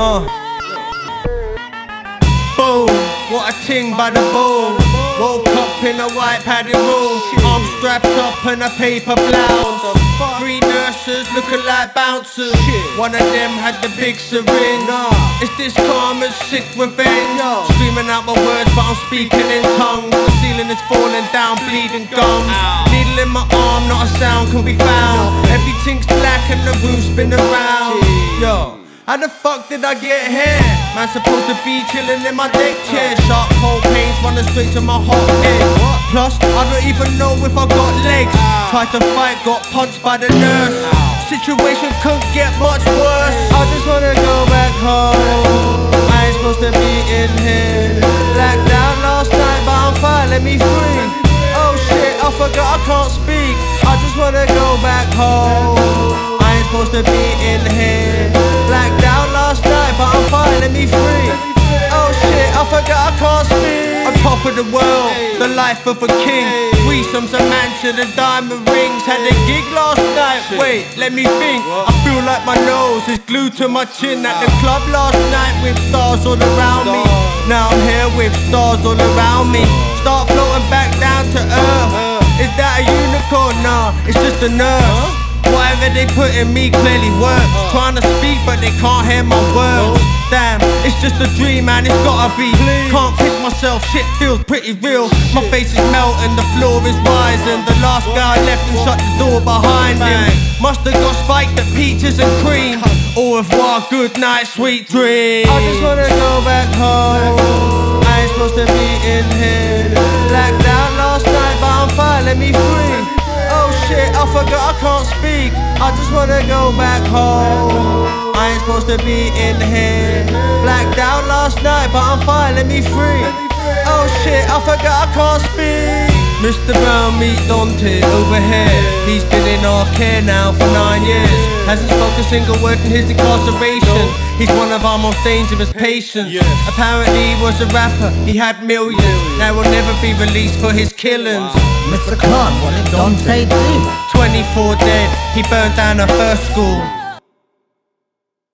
Boom, what a ting by the boom. Woke up in a white padded room, arms strapped up in a paper blouse. 3 nurses looking like bouncers. One of them had the big syringe. It's this karma's sick revenge. Screaming out my words but I'm speaking in tongues. The ceiling is falling down, bleeding gums. Needle in my arm, not a sound can be found. Everything's black and the room spin around. Yo, how the fuck did I get here? Man supposed to be chilling in my deck chair. Sharp cold pains running straight to my hot head. Plus, I don't even know if I got legs. Tried to fight, got punched by the nurse. Situation couldn't get much worse. I just wanna go back home. I ain't supposed to be in here. Blacked out last night, but I'm fine, let me free. Oh shit, I forgot I can't speak. I just wanna go back home. I ain't supposed to be in here. Blacked out last night, but I'm fine, let me free. Oh shit, I forgot I can't speak. On top of the world, the life of a king. Threesomes, a mansion, and diamond rings. Had a gig last night, wait, let me think. I feel like my nose is glued to my chin. At the club last night with stars all around me. Now I'm here with stars all around me. Start floating back down to earth. Is that a unicorn? Nah, it's just a nurse. Whatever they put in me clearly works. Trying to speak but they can't hear my words. Damn, it's just a dream man, it's gotta be. Can't pick myself, shit feels pretty real. My face is melting, the floor is rising. The last guy left and shut the door behind him. Must've got spiked at peaches and cream. Au revoir, good night, sweet dreams. I just wanna go back home. I ain't supposed to be in here. Blacked out last night but I'm fine, let me free. Oh shit, I forgot I can't speak. I just wanna go back home. I ain't supposed to be in here. Blacked out last night, but I'm fine, let me free. Oh shit, I forgot I can't speak. Mr. Brown meet Dante over here. He's been in our care now for 9 years. Hasn't spoken a single word in his incarceration. He's one of our most dangerous patients. Apparently he was a rapper, he had millions. Now will never be released for his killings. Mr. Khan, what did Dante do? 24 dead, he burned down a first school.